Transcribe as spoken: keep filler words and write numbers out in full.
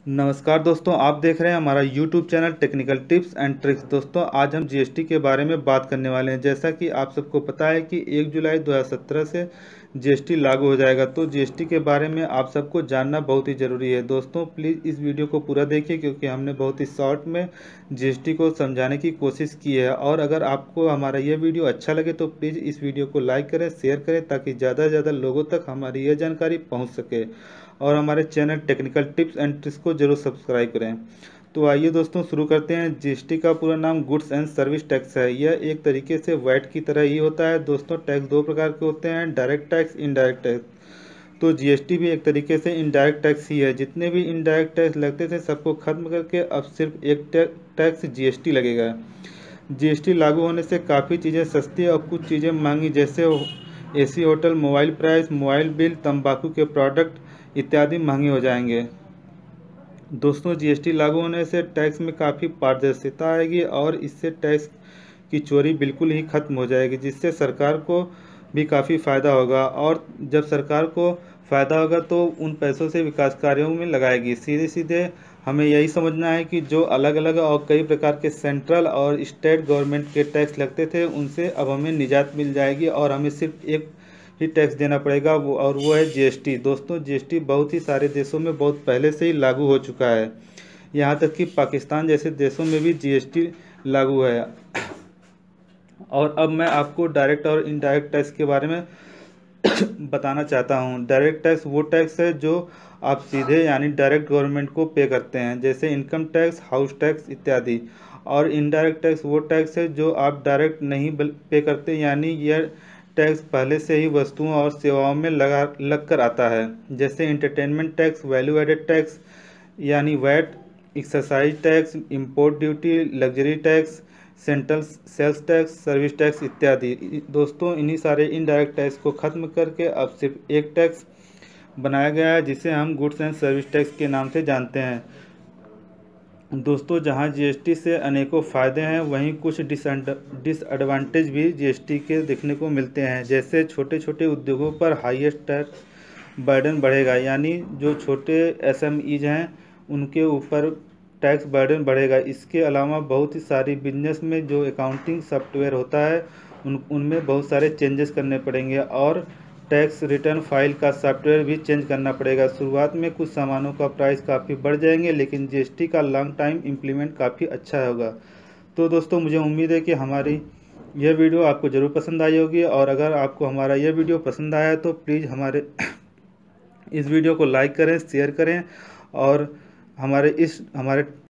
नमस्कार दोस्तों, आप देख रहे हैं हमारा YouTube channel technical tips and tricks. दोस्तों, आज हम जीएसटी के बारे में बात करने वाले हैं। जैसा कि आप सबको पता है कि एक जुलाई दो हज़ार सत्रह से जीएसटी लागू हो जाएगा, तो जीएसटी के बारे में आप सबको जानना बहुत ही ज़रूरी है। दोस्तों, प्लीज़ इस वीडियो को पूरा देखिए, क्योंकि हमने बहुत ही शॉर्ट में जीएसटी को समझाने की कोशिश की है। और अगर आपको हमारा यह वीडियो अच्छा लगे तो प्लीज़ इस वीडियो को लाइक करें, शेयर करें, ताकि ज़्यादा से ज़्यादा लोगों तक हमारी यह जानकारी पहुँच सके। और हमारे channel technical tips and tricks को जरूर सब्सक्राइब करें। तो आइए दोस्तों, शुरू करते हैं। जीएसटी का पूरा नाम गुड्स एंड सर्विस टैक्स है। यह एक तरीके से वैट की तरह ही होता है। दोस्तों, टैक्स दो प्रकार के होते हैं, डायरेक्ट टैक्स, इनडायरेक्ट टैक्स। तो जीएसटी भी एक तरीके से इनडायरेक्ट टैक्स ही है। जितने भी इनडायरेक्ट टैक्स लगते थे सबको खत्म करके अब सिर्फ एक टैक्स जीएसटी लगेगा। जीएसटी लागू होने से काफ़ी चीज़ें सस्ती और कुछ चीज़ें महंगी, जैसे AC hotel, mobile price, mobile bill, तंबाकू के प्रोडक्ट इत्यादि महंगे हो जाएंगे। दोस्तों, जीएसटी लागू होने से टैक्स में काफ़ी पारदर्शिता आएगी और इससे टैक्स की चोरी बिल्कुल ही खत्म हो जाएगी, जिससे सरकार को भी काफ़ी फ़ायदा होगा। और जब सरकार को फ़ायदा होगा तो उन पैसों से विकास कार्यों में लगाएगी। सीधे सीधे हमें यही समझना है कि जो अलग अलग और कई प्रकार के सेंट्रल और स्टेट गवर्नमेंट के टैक्स लगते थे, उनसे अब हमें निजात मिल जाएगी और हमें सिर्फ एक ही टैक्स देना पड़ेगा, वो और वो है जीएसटी। दोस्तों, जीएसटी बहुत ही सारे देशों में बहुत पहले से ही लागू हो चुका है। यहाँ तक कि पाकिस्तान जैसे देशों में भी जीएसटी लागू है। और अब मैं आपको डायरेक्ट और इनडायरेक्ट टैक्स के बारे में बताना चाहता हूँ। डायरेक्ट टैक्स वो टैक्स है जो आप सीधे यानी डायरेक्ट गवर्नमेंट को पे करते हैं, जैसे इनकम टैक्स, हाउस टैक्स इत्यादि। और इनडायरेक्ट टैक्स वो टैक्स है जो आप डायरेक्ट नहीं पे करते, यानी यह टैक्स पहले से ही वस्तुओं और सेवाओं में लगा लग कर आता है, जैसे entertainment tax, value added tax यानी VAT, excise tax, import duty, luxury tax, central sales tax, service tax इत्यादि। दोस्तों, इन्हीं सारे इनडायरेक्ट टैक्स को ख़त्म करके अब सिर्फ एक टैक्स बनाया गया है, जिसे हम गुड्स एंड सर्विस टैक्स के नाम से जानते हैं। दोस्तों, जहां जीएसटी से अनेकों फ़ायदे हैं, वहीं कुछ डिसएडवांटेज भी जीएसटी के देखने को मिलते हैं। जैसे छोटे छोटे उद्योगों पर हाईएस्ट टैक्स बर्डन बढ़ेगा, यानी जो छोटे एसएमईज हैं उनके ऊपर टैक्स बर्डन बढ़ेगा। इसके अलावा बहुत ही सारी बिजनेस में जो अकाउंटिंग सॉफ्टवेयर होता है उन उनमें बहुत सारे चेंजेस करने पड़ेंगे और टैक्स रिटर्न फाइल का सॉफ्टवेयर भी चेंज करना पड़ेगा। शुरुआत में कुछ सामानों का प्राइस काफ़ी बढ़ जाएंगे, लेकिन जीएसटी का लॉन्ग टाइम इम्प्लीमेंट काफ़ी अच्छा होगा। तो दोस्तों, मुझे उम्मीद है कि हमारी यह वीडियो आपको ज़रूर पसंद आई होगी। और अगर आपको हमारा यह वीडियो पसंद आया तो प्लीज़ हमारे इस वीडियो को लाइक करें, शेयर करें और हमारे इस हमारे